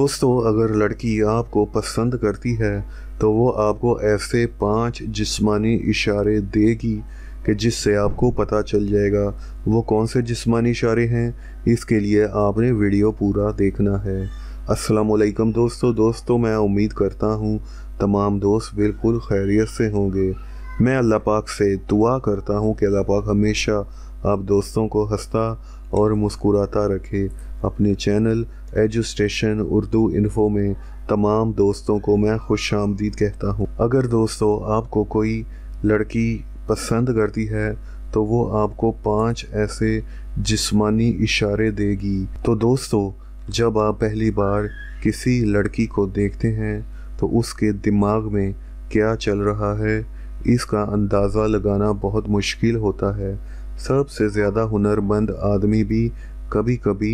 दोस्तों, अगर लड़की आपको पसंद करती है तो वो आपको ऐसे 5 जिस्मानी इशारे देगी कि जिससे आपको पता चल जाएगा वो कौन से जिस्मानी इशारे हैं। इसके लिए आपने वीडियो पूरा देखना है। अस्सलामुअलैकुम दोस्तों, मैं उम्मीद करता हूँ तमाम दोस्त बिल्कुल खैरियत से होंगे। मैं अल्लाह पाक से दुआ करता हूँ कि अल्लाह पाक हमेशा आप दोस्तों को हंसता और मुस्कुराता रखे। अपने चैनल एजुस्टेशन उर्दू इन्फो में तमाम दोस्तों को मैं खुश आमदीद कहता हूँ। अगर दोस्तों आपको कोई लड़की पसंद करती है तो वो आपको 5 ऐसे जिस्मानी इशारे देगी। तो दोस्तों, जब आप पहली बार किसी लड़की को देखते हैं तो उसके दिमाग में क्या चल रहा है, इसका अंदाज़ा लगाना बहुत मुश्किल होता है। सबसे ज़्यादा हुनरमंद आदमी भी कभी कभी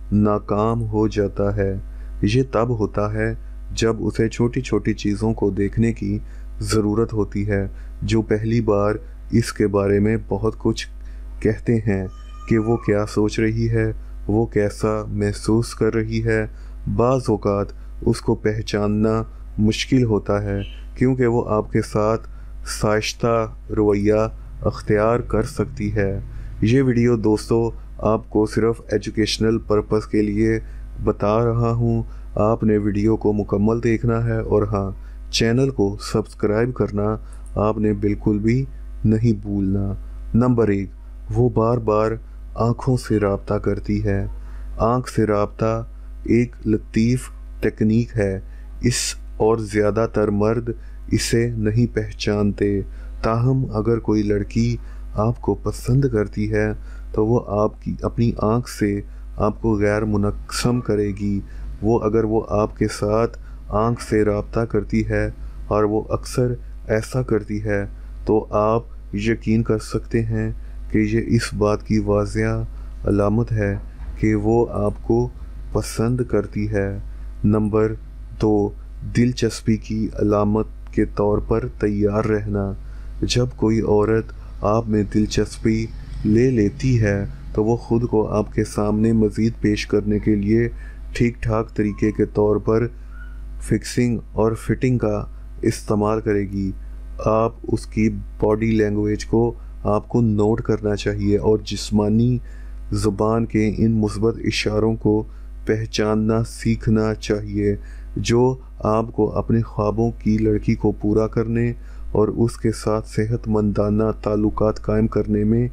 नाकाम हो जाता है। ये तब होता है जब उसे छोटी छोटी चीज़ों को देखने की ज़रूरत होती है, जो पहली बार इसके बारे में बहुत कुछ कहते हैं कि वो क्या सोच रही है, वो कैसा महसूस कर रही है। बाज़ औक़ात उसको पहचानना मुश्किल होता है क्योंकि वो आपके साथ साइश्ता रवैया अख्तियार कर सकती है। ये वीडियो दोस्तों आपको सिर्फ एजुकेशनल पर्पस के लिए बता रहा हूँ। आपने वीडियो को मुकम्मल देखना है और हाँ, चैनल को सब्सक्राइब करना आपने बिल्कुल भी नहीं भूलना। नंबर 1, वो बार बार आँखों से राब्ता करती है। आँख से राब्ता एक लतीफ़ टेक्निक है इस और ज़्यादातर मर्द इसे नहीं पहचानते। ताहम अगर कोई लड़की आपको पसंद करती है तो वो आपकी अपनी आँख से आपको गैर मुनक्सम करेगी। अगर वो आपके साथ आँख से राब्ता करती है और वो अक्सर ऐसा करती है तो आप यकीन कर सकते हैं कि ये इस बात की वाज़िह अलामत है कि वो आपको पसंद करती है। नंबर 2, दिलचस्पी की अलामत के तौर पर तैयार रहना। जब कोई औरत आप में दिलचस्पी ले लेती है तो वो ख़ुद को आपके सामने मज़ीद पेश करने के लिए ठीक ठाक तरीके के तौर पर फिक्सिंग और फिटिंग का इस्तेमाल करेगी। आप उसकी बॉडी लैंग्वेज को आपको नोट करना चाहिए और जिस्मानी ज़ुबान के इन मुस्बत इशारों को पहचानना सीखना चाहिए, जो आपको अपने ख्वाबों की लड़की को पूरा करने और उसके साथ सेहतमंदाना ताल्लुकात कायम करने में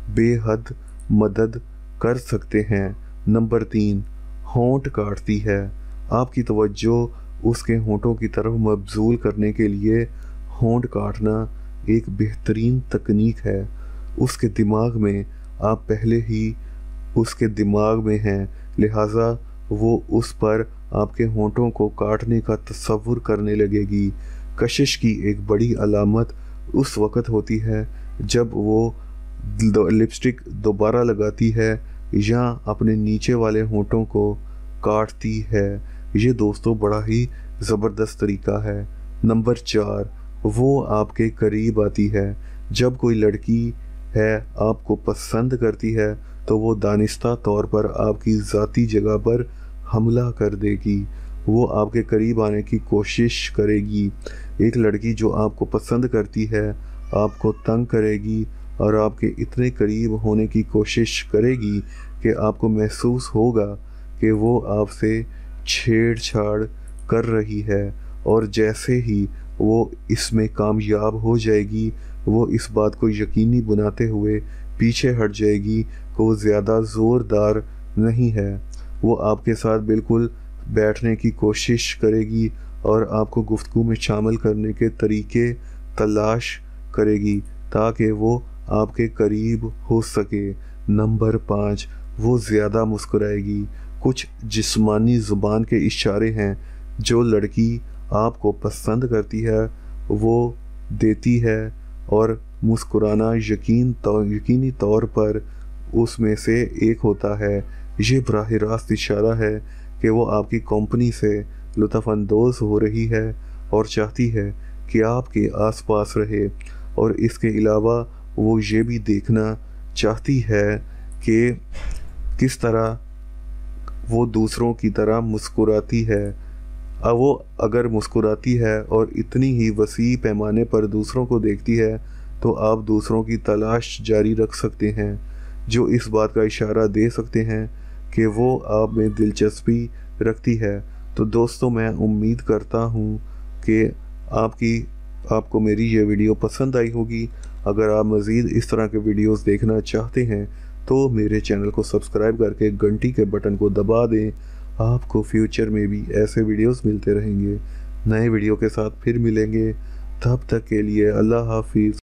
बेहद मदद कर सकते हैं। नंबर 3, होंठ काटती है। आपकी तवज्जो उसके होंठों की तरफ मबजूल करने के लिए होंठ काटना एक बेहतरीन तकनीक है। उसके दिमाग में आप पहले ही उसके दिमाग में हैं, लिहाजा वो उस पर आपके होंठों को काटने का तसव्वुर करने लगेगी। कशिश की एक बड़ी अलामत उस वक़्त होती है जब वो लिपस्टिक दोबारा लगाती है या अपने नीचे वाले होंठों को काटती है। ये दोस्तों बड़ा ही ज़बरदस्त तरीका है। नंबर 4, वो आपके करीब आती है। जब कोई लड़की है आपको पसंद करती है तो वो दानिस्ता तौर पर आपकी ज़ाती जगह पर हमला कर देगी। वो आपके करीब आने की कोशिश करेगी। एक लड़की जो आपको पसंद करती है आपको तंग करेगी और आपके इतने करीब होने की कोशिश करेगी कि आपको महसूस होगा कि वो आपसे छेड़छाड़ कर रही है, और जैसे ही वो इसमें कामयाब हो जाएगी वो इस बात को यकीनी बनाते हुए पीछे हट जाएगी कि वो ज़्यादा ज़ोरदार नहीं है। वो आपके साथ बिल्कुल बैठने की कोशिश करेगी और आपको गुफ्तगू में शामिल करने के तरीके तलाश करेगी ताकि वो आपके करीब हो सके। नंबर 5, वो ज़्यादा मुस्कुराएगी। कुछ जिस्मानी ज़ुबान के इशारे हैं जो लड़की आपको पसंद करती है वो देती है, और मुस्कुराना यकीनी तौर पर उसमें से एक होता है। ये बराह रास्त इशारा है कि वो आपकी कंपनी से लुत्फ़अंदोज़ हो रही है और चाहती है कि आपके आसपास रहे, और इसके अलावा वो ये भी देखना चाहती है कि किस तरह वो दूसरों की तरह मुस्कुराती है। अब वो अगर मुस्कुराती है और इतनी ही वसी पैमाने पर दूसरों को देखती है तो आप दूसरों की तलाश जारी रख सकते हैं, जो इस बात का इशारा दे सकते हैं कि वो आप में दिलचस्पी रखती है। तो दोस्तों, मैं उम्मीद करता हूँ कि आपको मेरी ये वीडियो पसंद आई होगी। अगर आप मज़ीद इस तरह के वीडियोस देखना चाहते हैं तो मेरे चैनल को सब्सक्राइब करके घंटी के बटन को दबा दें। आपको फ्यूचर में भी ऐसे वीडियोस मिलते रहेंगे। नए वीडियो के साथ फिर मिलेंगे। तब तक के लिए अल्लाह हाफिज़।